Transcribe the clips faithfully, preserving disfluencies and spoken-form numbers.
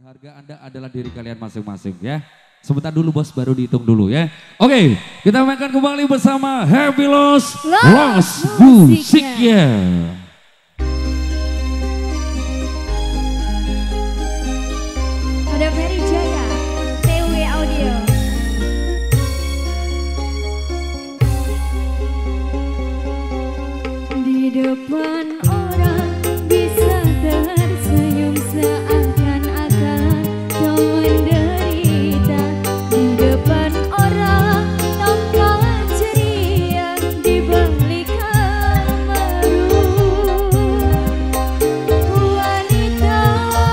Berharga Anda adalah diri kalian masing-masing ya. Sebentar dulu bos, baru dihitung dulu ya. Oke, kita mainkan kembali bersama Happy Loss Loss musiknya. Ada Ferry Jaya, T W Audio. Di depan orang bisa tersenyum seakan-akan kau menderita. Di depan orang tampak ceria, di balik kemeruh. Wanita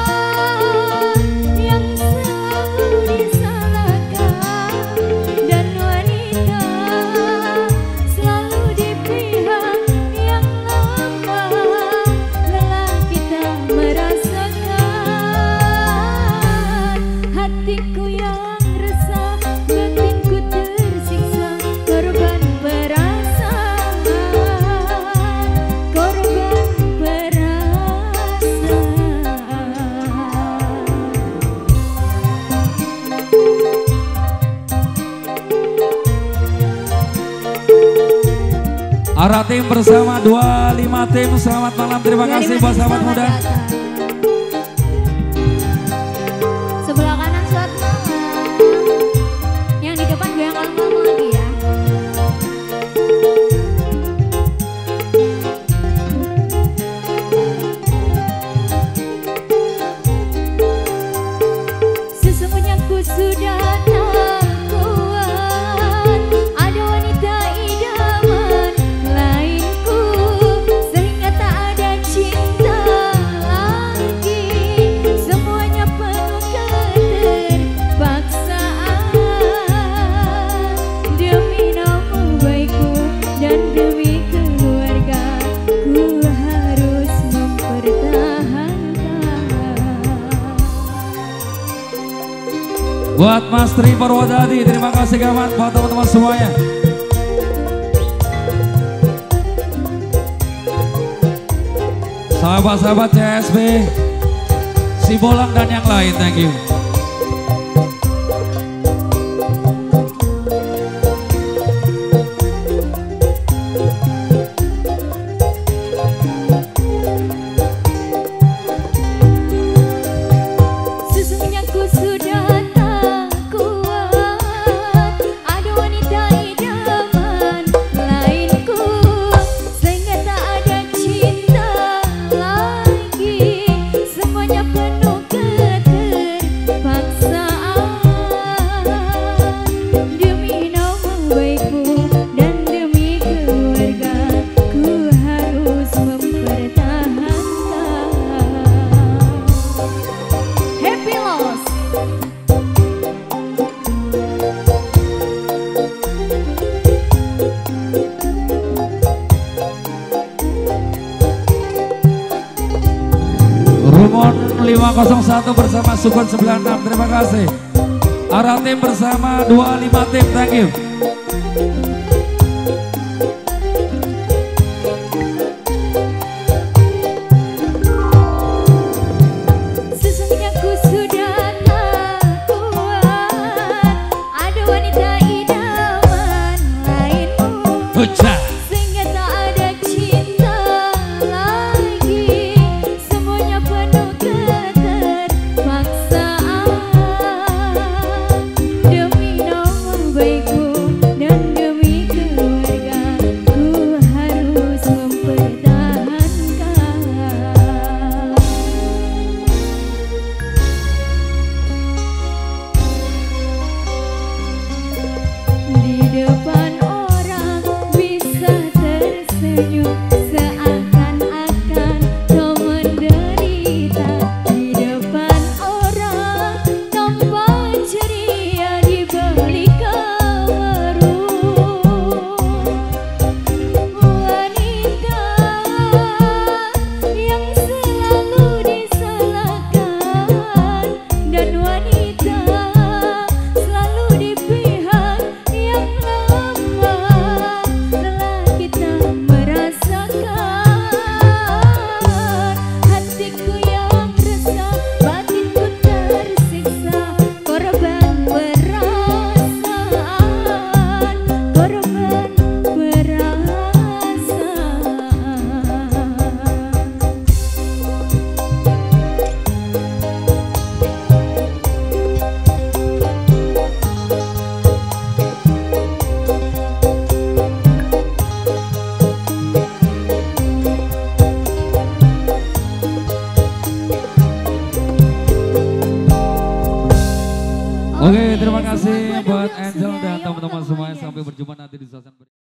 yang selalu disalahkan dan wanita selalu di pihak yang lemah. Lelaki tak merasakan hatiku yang resah, batinku tersiksa, korban perasaan, korban perasaan. Ara tim bersama dua puluh lima tim, selamat malam, terima kasih buat sahabat muda. Sebelah kanan selamat malam. Yang di depan goyang kalem-kalem lagi ya. Sesungguhnya ku sudah tak kuat, ada wanita idaman lainku, sehingga tak ada cinta lagi. Semuanya penuh keterpaksaan, demi nama baikku dan demi keluarga ku harus mempertahankan. Buat Mas Tri Purwodadi, terima kasih kawan, buat teman-teman semuanya. Sahabat-sahabat C S B, Sibolang dan yang lain, thank you. Sesungguhnya ku sudah tak kuat, ada wanita idaman lainku, sehingga tak ada cinta lagi. Semuanya penuh keterpaksaan, demi nama baikku dan demi keluarga ku harus mempertahankan. Happy Loss. Rumon lima nol satu bersama Sukun sembilan enam, terima kasih. Ara tim bersama dua puluh lima tim, thank you. Sesungguhnya ku sudah tak kuat, ada wanita idaman lainmu, Hujan. sehingga tak ada cinta lagi. Semuanya penuh keterpaksaan, demi nama baikku dan demi keluarga ku harus mempertahankan. Di depan orang bisa kasih Dua, dua, buat dua, Angel sudah. dan Ayo, teman-teman ketemu semuanya. lagi, Sampai guys. berjumpa nanti di suasana